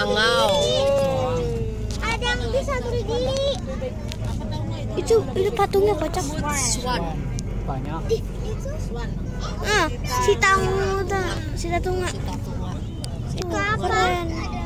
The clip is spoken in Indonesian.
Bangau. Ada yang bisa berdiri. Itu patungnya kocak. Swan. Banyak. Itu swan. Si Tangu, si Tatunga. Kita tua. Kapan?